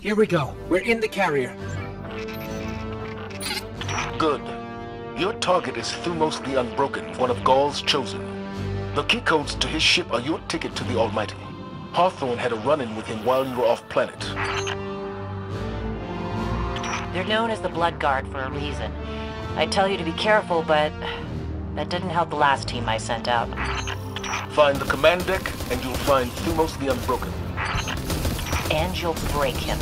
Here we go. We're in the carrier. Good. Your target is Thumos the Unbroken, one of Gaul's chosen. The key codes to his ship are your ticket to the Almighty. Hawthorne had a run-in with him while you were off-planet. They're known as the Blood Guard for a reason. I tell you to be careful, but that didn't help the last team I sent out. Find the command deck, and you'll find Thumos the Unbroken. And you'll break him.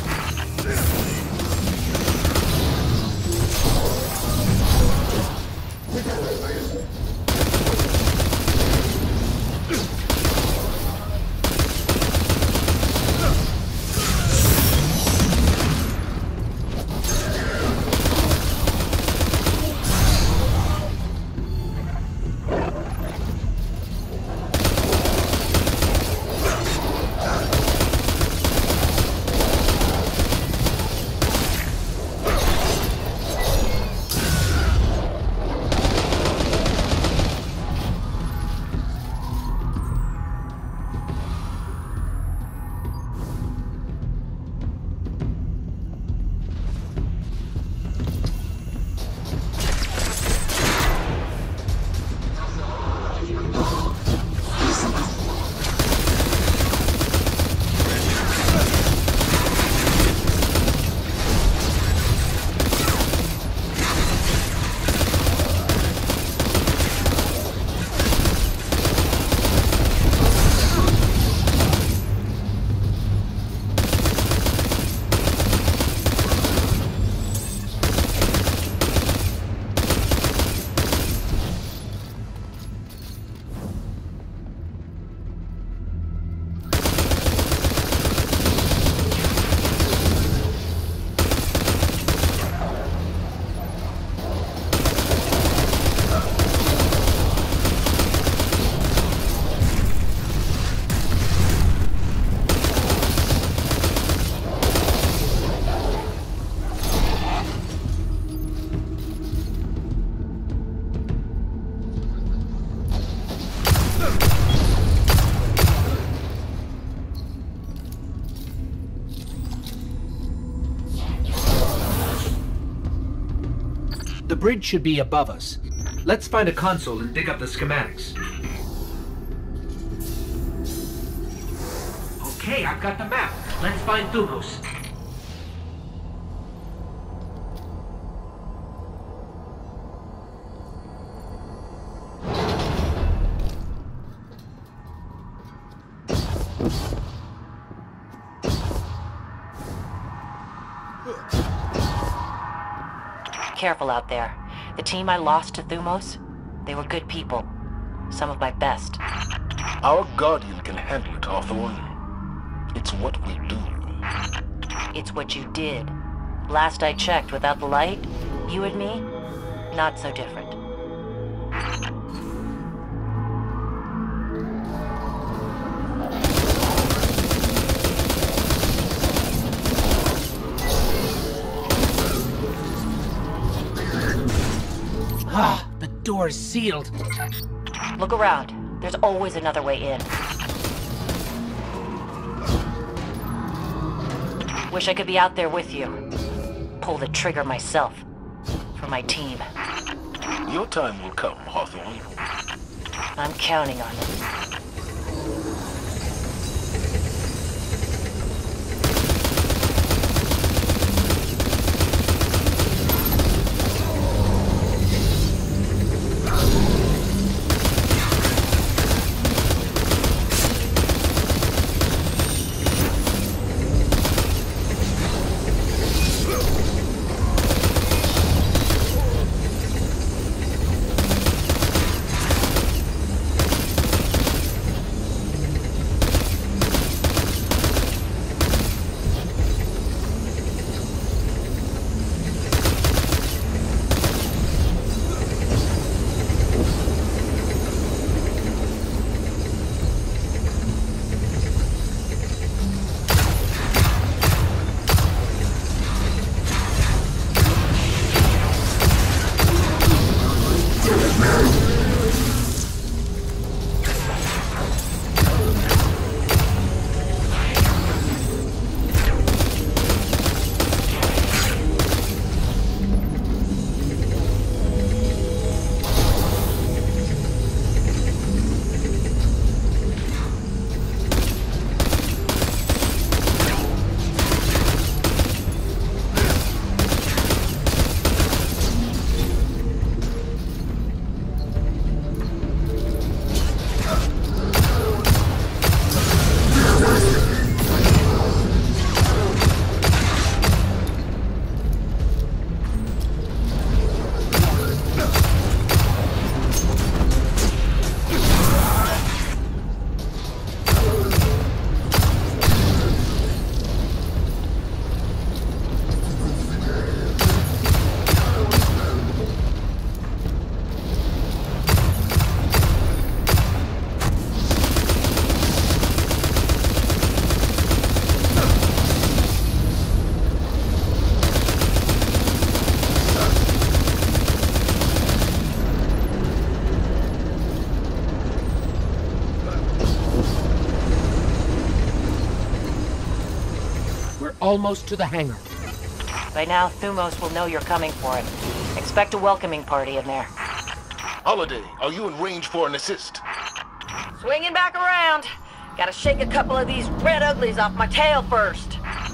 The bridge should be above us. Let's find a console and dig up the schematics. Okay, I've got the map. Let's find Thumos. Careful out there. The team I lost to Thumos, they were good people. Some of my best. Our Guardian can handle it, Hawthorne. It's what we do. It's what you did. Last I checked, without the light, you and me, not so different. Ah, the door's sealed. Look around. There's always another way in. Wish I could be out there with you. Pull the trigger myself. For my team. Your time will come, Hawthorne. I'm counting on it. almost to the hangar. By now, Thumos will know you're coming for him. Expect a welcoming party in there. Holiday, are you in range for an assist? Swinging back around. Gotta shake a couple of these red uglies off my tail first.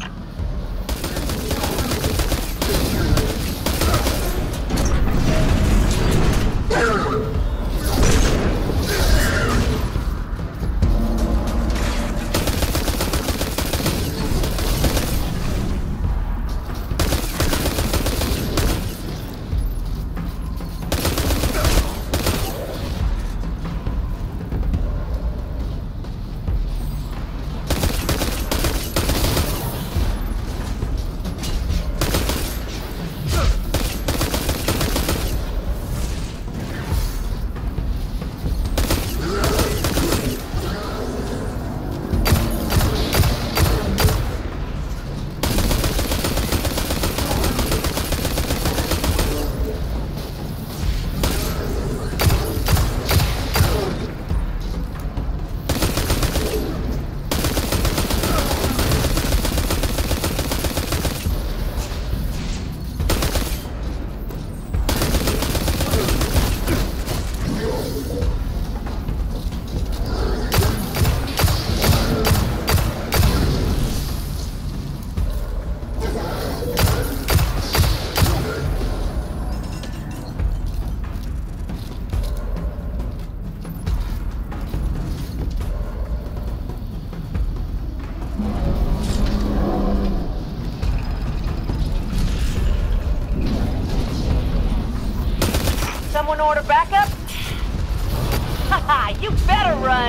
Someone order backup? Haha, you better run!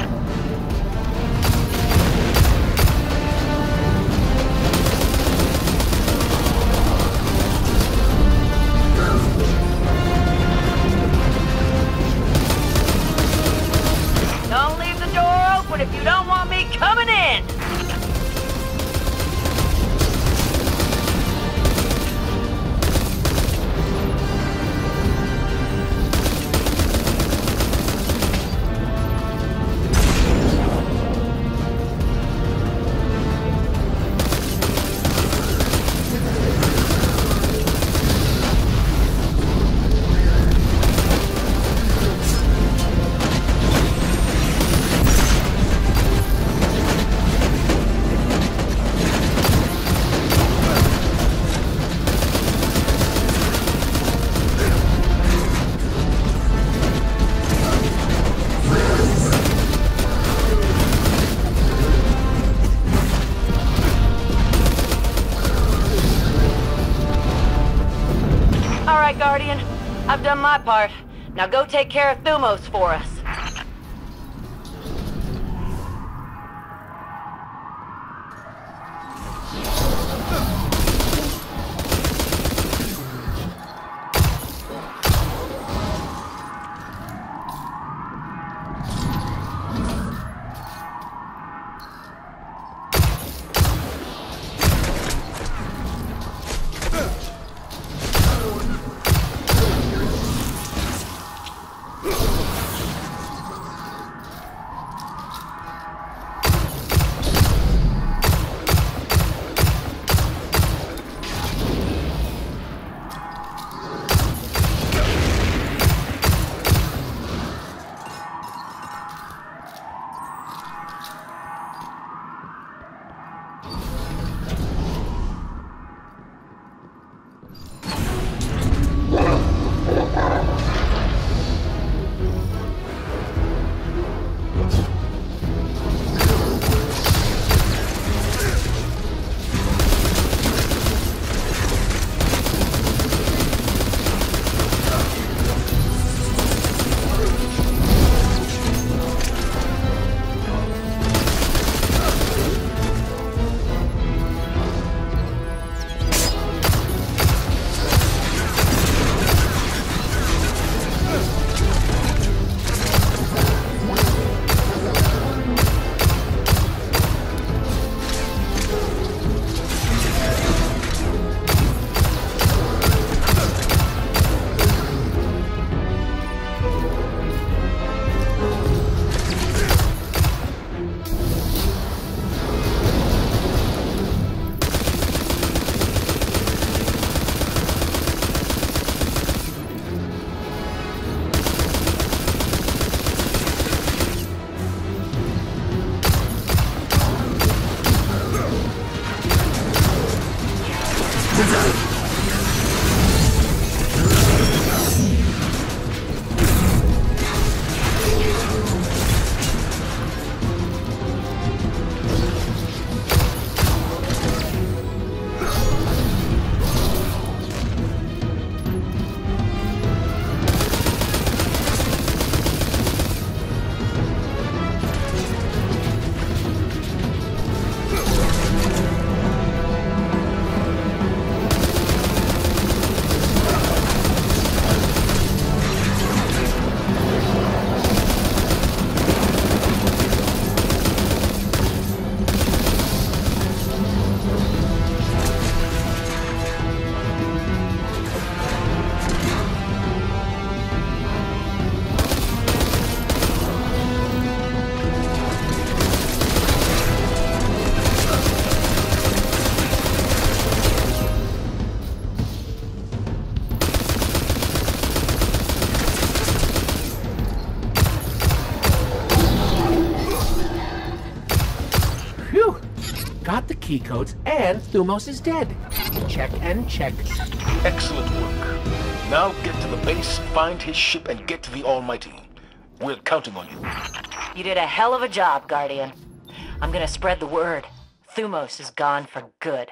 Don't leave the door open if you don't want me coming in! Guardian, I've done my part. Now go take care of Thumos for us. Got the key codes, and Thumos is dead. Check and check. Excellent work. Now get to the base, find his ship, and get to the Almighty. We're counting on you. You did a hell of a job, Guardian. I'm gonna spread the word. Thumos is gone for good.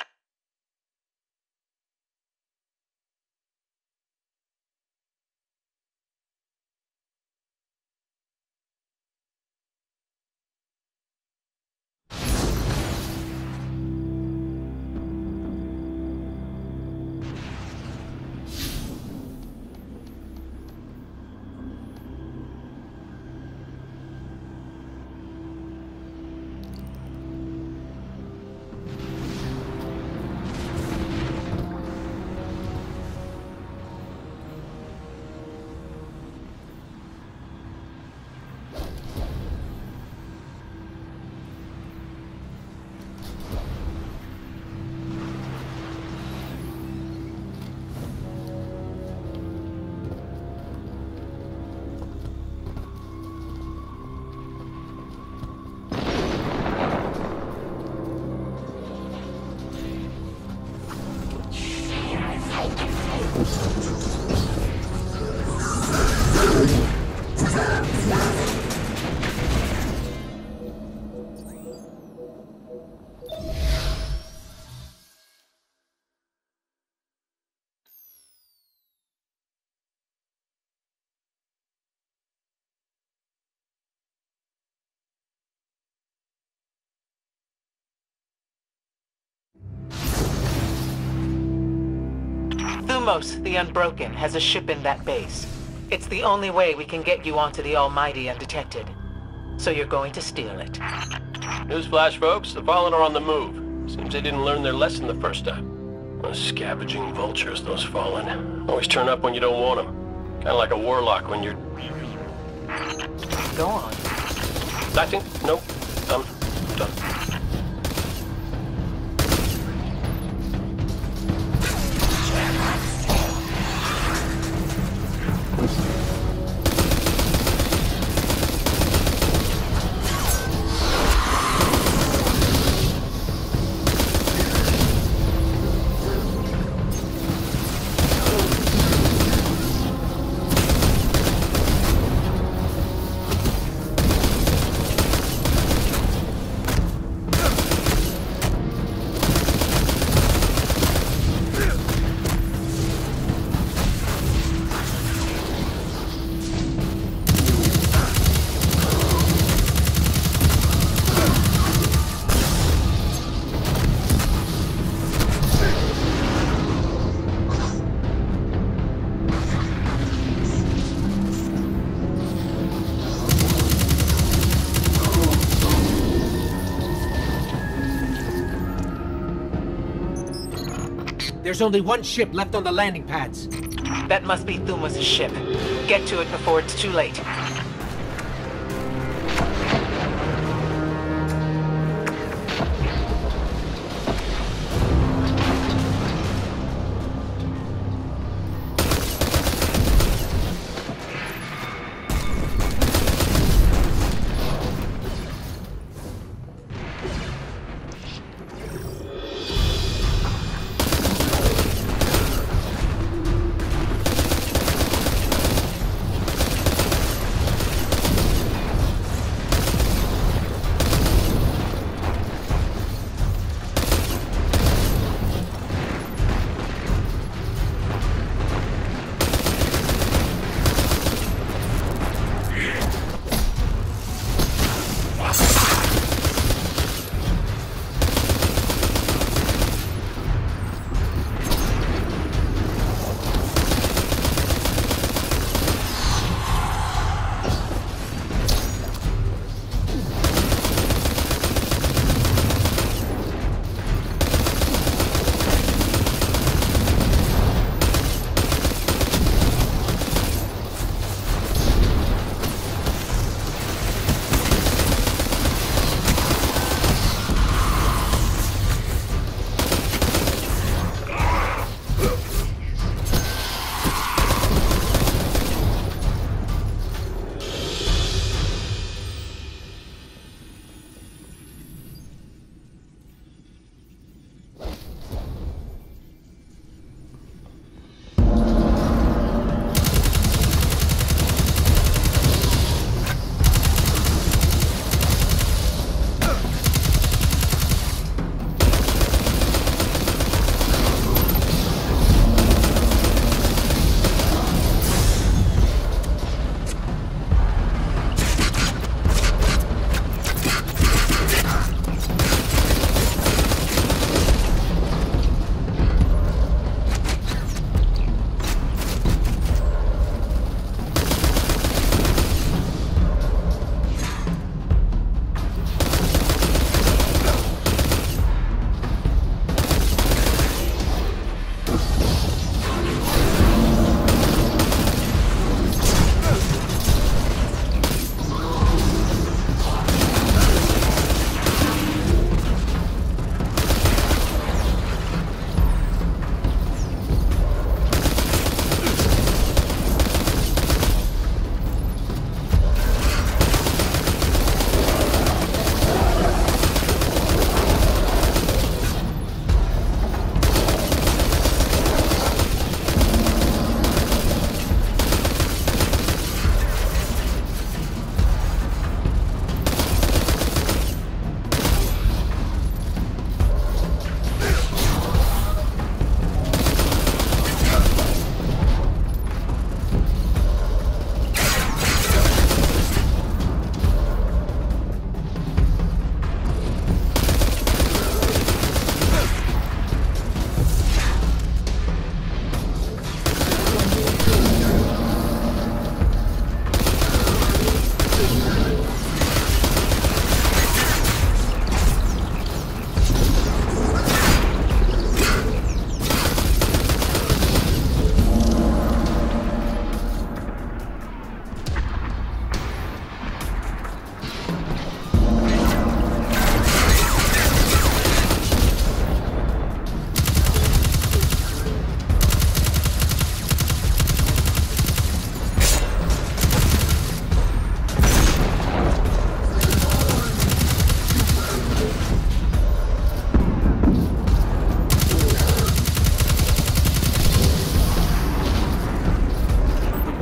Thumos, the Unbroken, has a ship in that base. It's the only way we can get you onto the Almighty undetected. So you're going to steal it. Newsflash, folks. The Fallen are on the move. Seems they didn't learn their lesson the first time. Those scavenging vultures, those Fallen. Always turn up when you don't want them. Kinda like a warlock when you're... Go on. Acting? Nope. Done. There's only one ship left on the landing pads. That must be Thumos' ship. Get to it before it's too late.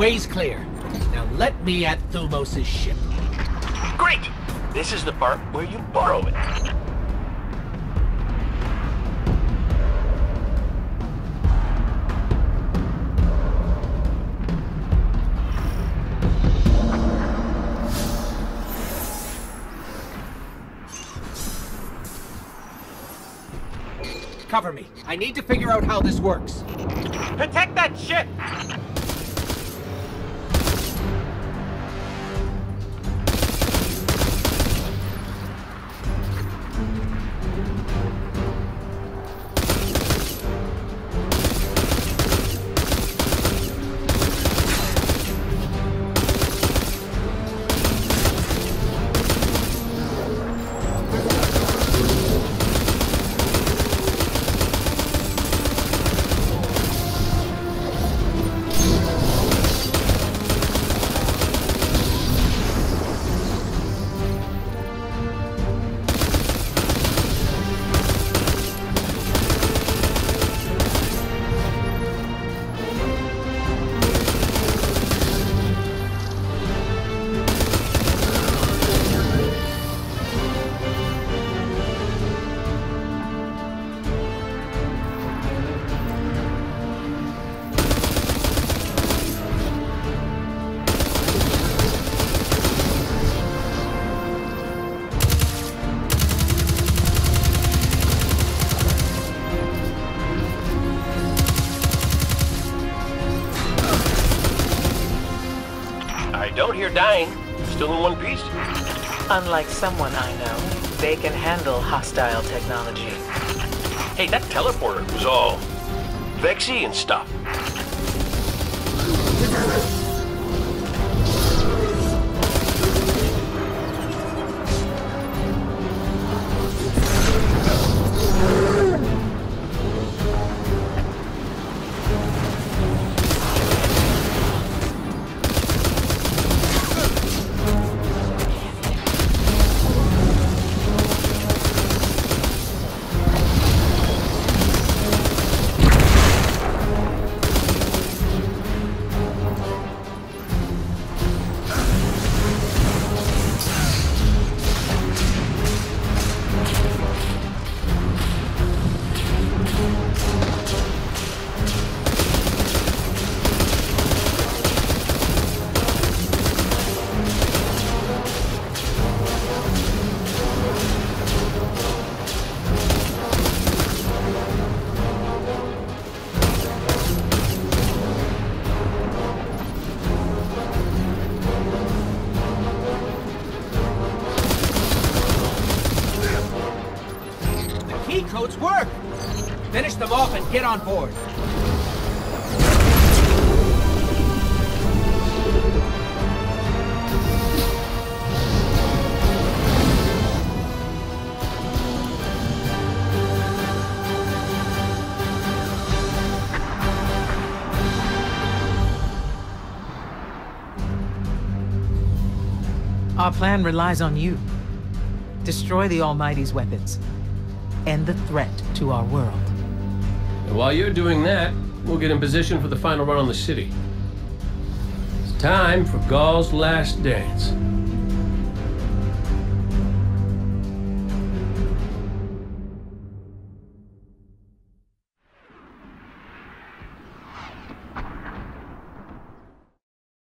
way's clear. Now let me at Thumos' ship. Great! This is the part where you borrow it. Cover me. I need to figure out how this works. Protect that ship! Don't hear dying. Still in one piece? Unlike someone I know, they can handle hostile technology. Hey, that teleporter was all vexy and stuff. Codes work! Finish them off and get on board. Our plan relies on you. Destroy the Almighty's weapons. End the threat to our world. And while you're doing that, we'll get in position for the final run on the city. It's time for Gaul's last dance.